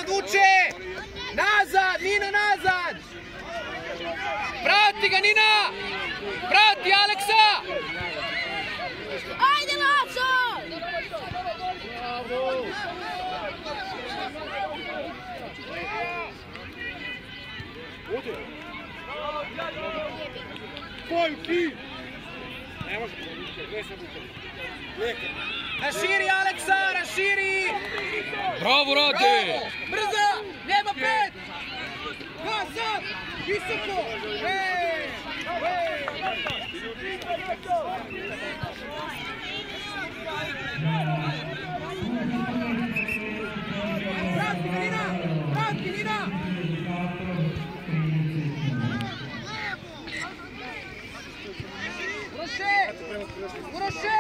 Nazad Vuče! Nazad! Nina nazad! Prati ga Nina! Prati Aleksa! Ajde Laco! Raširi Aleksa, raširi! Bravo Rade! Brzo! Nema pet! Nazad! Visoko! Prati Nina! Prati Nina! Uroše!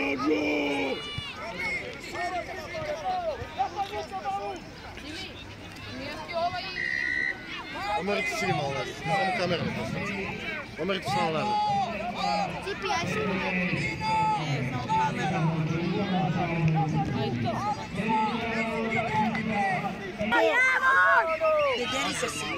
Omerite svi malo nazad, samo kamerom postaviti. Omerite se malo nazad. GPS. Dedeli se svi.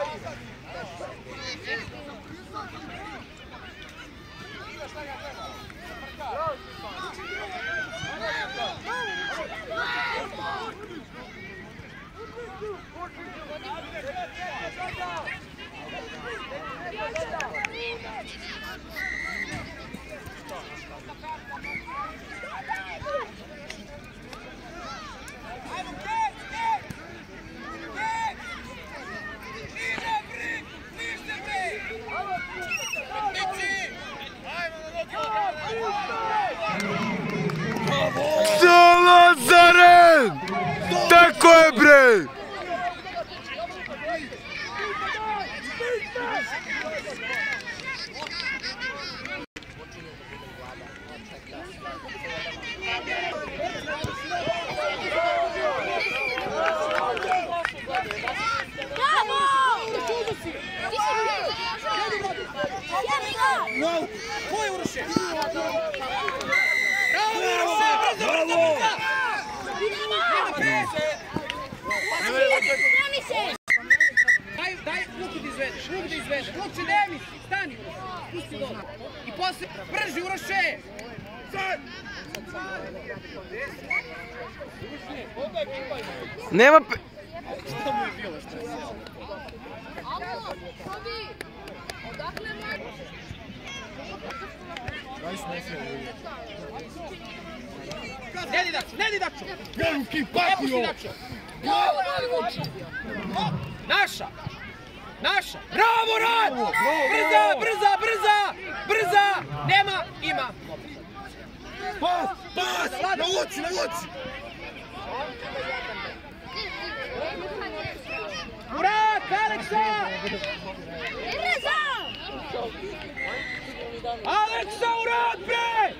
Lazaren! Tako je bre! Ko je Uroše? Bravo Uroše! Brzo, brzo, brzo! Daj ruku da izvedeš, ruku da izvedeš. Vuče, ne misli, stani Uroše, pusti dole. I posle, brži Uroše! Nema Što mu je bilo, što je? Alo, Robi, odakle moj? Nedi Dačo, nedi Dačo! Veliki Epusti Dačo! Naša! Naša! Bravo Rad! Brza, brza, brza! Brza! Nema, ima! Pas, pas! Navuci, navuci! Murat, Aleksa! Reza! Aleksa, urad bre!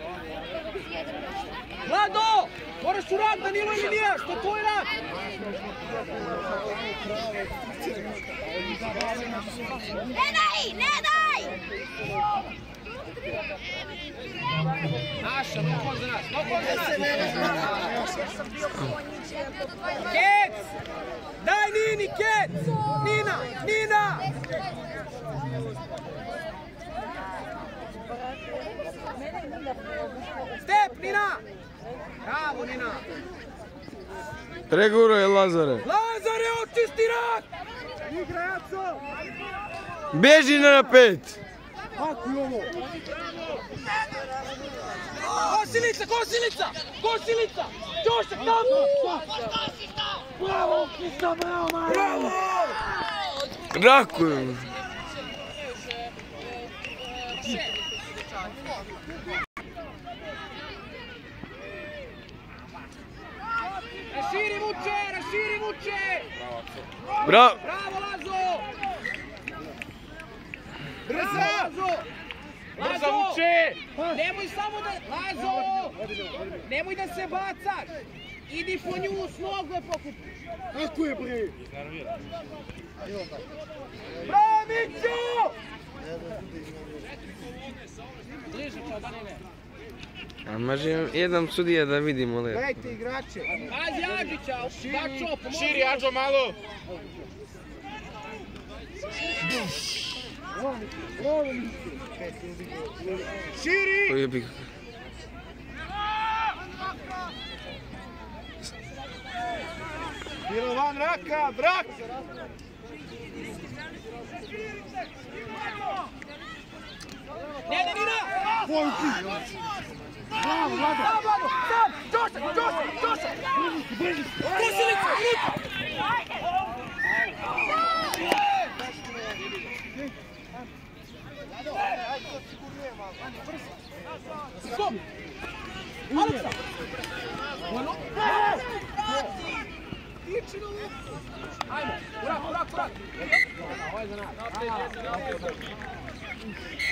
Vlado! Moraš urad, Danilo ili nije, što je tvoj rad? Ne daj, ne daj! Naša, no za nas, no za nas! Kec! Daj Nini, Kec! Nina, Nina! Step, Nina! Bravo, Nina! Preguraj Lazare! Lazare, očisti rak! Igra, Jaco! Beži na pet! Kako je ovo? Kosilica, kosilica! Kosilica! Ćošak, tamo! Bravo, Kista, bravo, Maja! Bravo! Rakujem! Raširi Vuče, raširi Vuče! Bravo! Bravo, Lazo! Brzo! Lazo! Lazo! Vuče! Nemoj samo da... Lazo! Nemoj da se bacaš! Idi po nju, s nogu je pokupiš! Kako je bre? Bravo, Mićo! Bliže, čao, da ne. A može jedan sudija da vidimo lepo. Gledajte igrače. Pazi Adžića, Bačo, pomozi. Širi, Adžo, malo. Širi! Koji bih... Bilo van raka, brak! Ne, Bravo, Vlado! Sam! Ćoša! Kusilica, Stop! Aleksa! Ajmo, urak! Ovo je za nas.